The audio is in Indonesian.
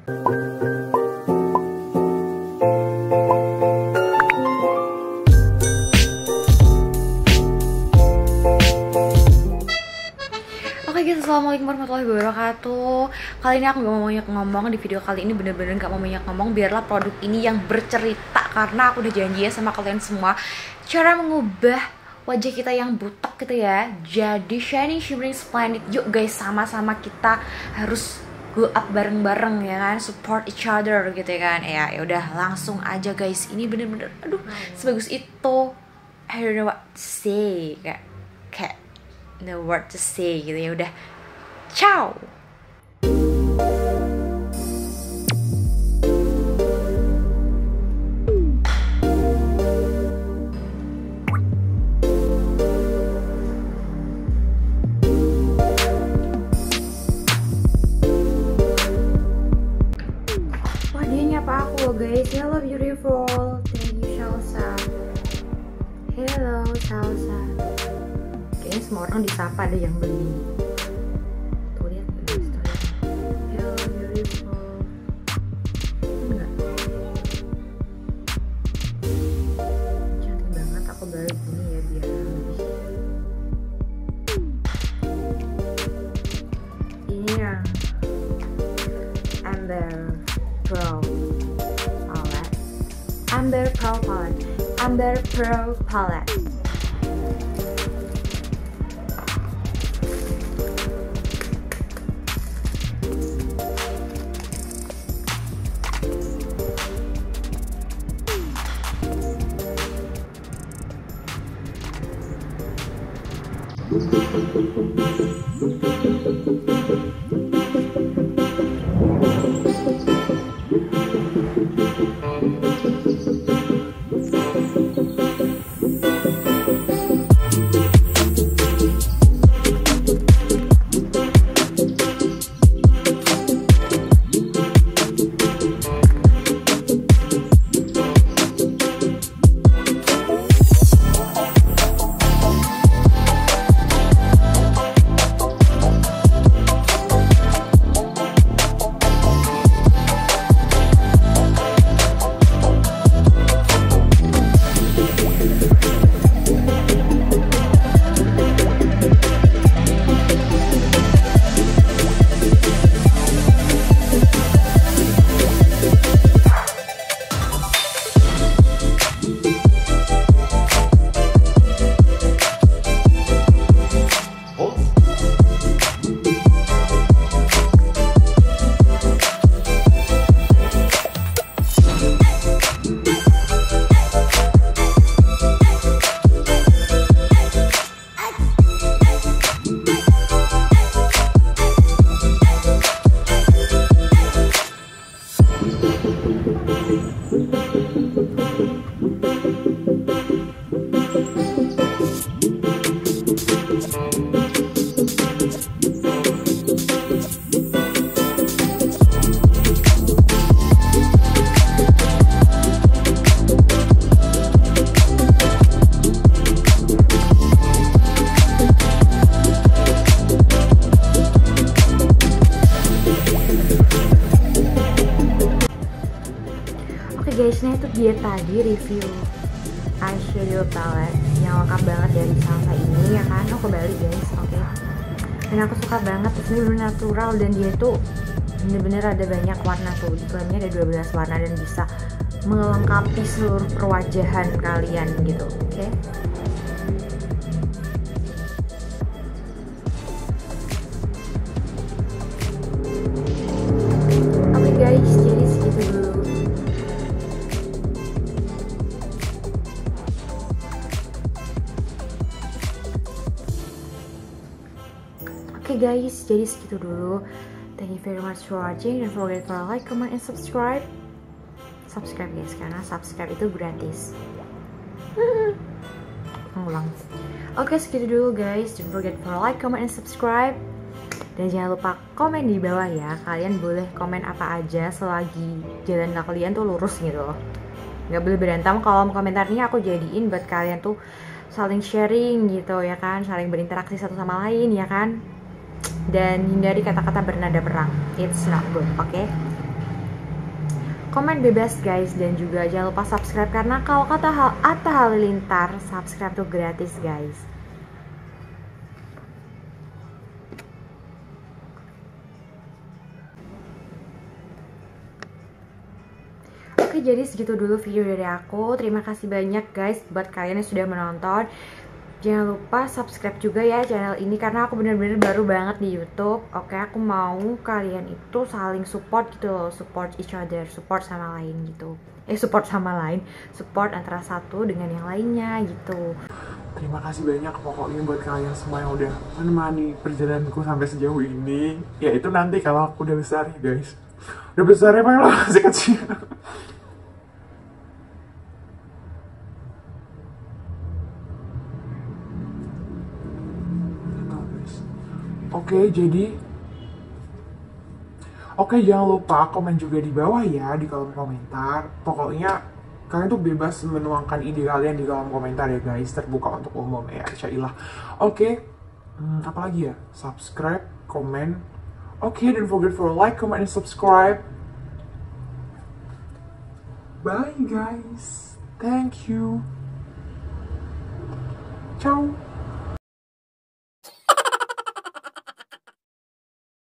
Oke guys, assalamualaikum warahmatullahi wabarakatuh. Kali ini aku gak mau banyak ngomong. Di video kali ini bener-bener gak mau banyak ngomong. Biarlah produk ini yang bercerita. Karena aku udah janji ya sama kalian semua, cara mengubah wajah kita yang butek gitu ya, jadi shining, shimmering, splendid. Yuk guys, sama-sama kita harus glow up bareng-bareng ya kan, support each other gitu ya kan. Ya udah langsung aja guys. Ini bener-bener aduh sebagus itu. I don't know what to say. Kayak no word to say gitu ya. Udah, ciao. Wah, dia nyapa aku loh guys. Hello beautiful, thank you Salsa. Hello Salsa. Kayaknya semua orang disapa, ada yang beli. Tuh lihat, hello beautiful. Enggak. Cantik banget, aku baru gini ya biar lebih. Ini yang Amber Pro Palette. Amber Pro Palette. Amber Pro Palette. Guys, nah itu dia tadi review eyeshadow palette yang lengkap banget dari Salsa ini ya kan. Aku kembali guys, oke. Dan aku suka banget, ini bener natural dan dia tuh bener-bener ada banyak warna tuh. Di dalamnya ada 12 warna dan bisa melengkapi seluruh perwajahan kalian gitu, oke. Oke guys, jadi segitu dulu. Oke guys, jadi segitu dulu. Thank you very much for watching. Don't forget to like, comment, and subscribe. Subscribe guys, karena subscribe itu gratis. Ngulang. Oke, segitu dulu guys. Don't forget to like, comment, and subscribe. Dan jangan lupa komen di bawah ya. Kalian boleh komen apa aja selagi jalan kalian tuh lurus gitu loh. Gak boleh berantem. Kolom komentarnya aku jadiin buat kalian tuh saling sharing gitu ya kan, saling berinteraksi satu sama lain ya kan. Dan hindari kata-kata bernada perang. It's not good, oke? Komen bebas guys, dan juga jangan lupa subscribe karena kalau kata Atta Halilintar, subscribe tuh gratis guys. Oke, jadi segitu dulu video dari aku. Terima kasih banyak guys buat kalian yang sudah menonton. Jangan lupa subscribe juga ya channel ini karena aku bener-bener baru banget di YouTube. Oke, aku mau kalian itu saling support gitu loh, support each other, support sama lain gitu. Support sama lain, support antara satu dengan yang lainnya gitu. Terima kasih banyak pokoknya buat kalian semua yang udah menemani perjalananku sampai sejauh ini. Ya itu nanti kalau aku udah besar ya guys. Udah besar ya emang masih kecil. Oke, jangan lupa komen juga di bawah ya, di kolom komentar. Pokoknya kalian tuh bebas menuangkan ide kalian di kolom komentar ya guys, terbuka untuk umum ya, insyaAllah. Oke, apalagi ya? Subscribe, komen. Oke, don't forget for like, comment, and subscribe. Bye guys. Thank you. Ciao.